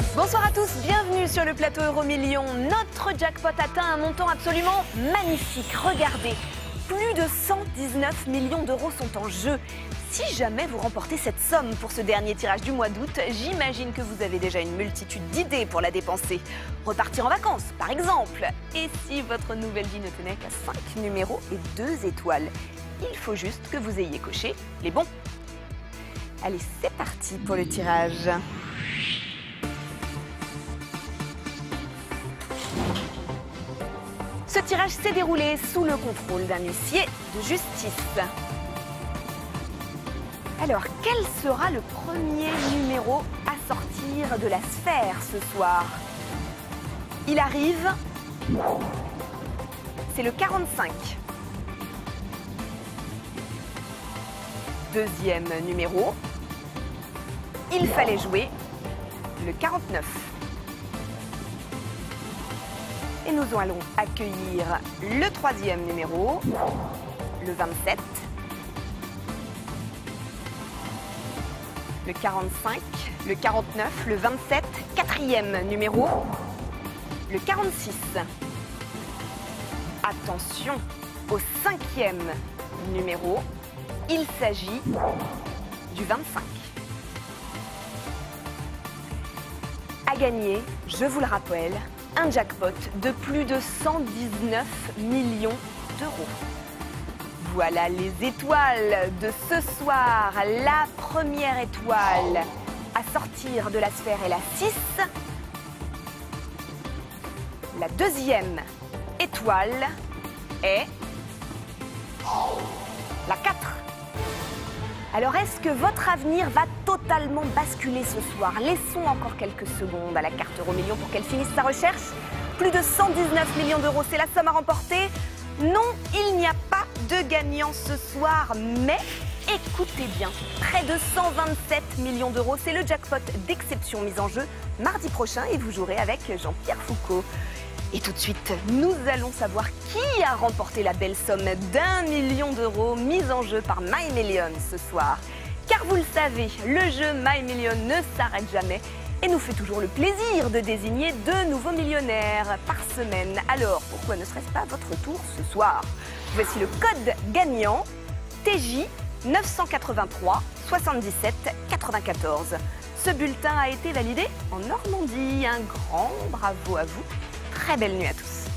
Bonsoir à tous, bienvenue sur le plateau Euromillions. Notre jackpot atteint un montant absolument magnifique. Regardez, plus de 119 millions d'euros sont en jeu. Si jamais vous remportez cette somme pour ce dernier tirage du mois d'août, j'imagine que vous avez déjà une multitude d'idées pour la dépenser. Repartir en vacances, par exemple. Et si votre nouvelle vie ne tenait qu'à 5 numéros et 2 étoiles, il faut juste que vous ayez coché les bons. Allez, c'est parti pour le tirage. Ce tirage s'est déroulé sous le contrôle d'un huissier de justice. Alors, quel sera le premier numéro à sortir de la sphère ce soir? Il arrive. C'est le 45. Deuxième numéro. Il fallait jouer le 49. Et nous allons accueillir le troisième numéro, le 27, le 45, le 49, le 27, quatrième numéro, le 46. Attention au cinquième numéro, il s'agit du 25. À gagner, je vous le rappelle, un jackpot de plus de 119 millions d'euros. Voilà les étoiles de ce soir. La première étoile à sortir de la sphère est la 6. La deuxième étoile est la 4. Alors, est-ce que votre avenir va totalement basculer ce soir? Laissons encore quelques secondes à la carte Euromillions pour qu'elle finisse sa recherche. Plus de 119 millions d'euros, c'est la somme à remporter. Non, il n'y a pas de gagnant ce soir, mais écoutez bien, près de 127 millions d'euros, c'est le jackpot d'exception mis en jeu mardi prochain et vous jouerez avec Jean-Pierre Foucault. Et tout de suite, nous allons savoir qui a remporté la belle somme d'1 million d'euros mise en jeu par My Millions ce soir. Car vous le savez, le jeu My Millions ne s'arrête jamais et nous fait toujours le plaisir de désigner 2 nouveaux millionnaires par semaine. Alors, pourquoi ne serait-ce pas votre tour ce soir? Voici le code gagnant TJ 983 77 94. Ce bulletin a été validé en Normandie. Un grand bravo à vous. Très belle nuit à tous.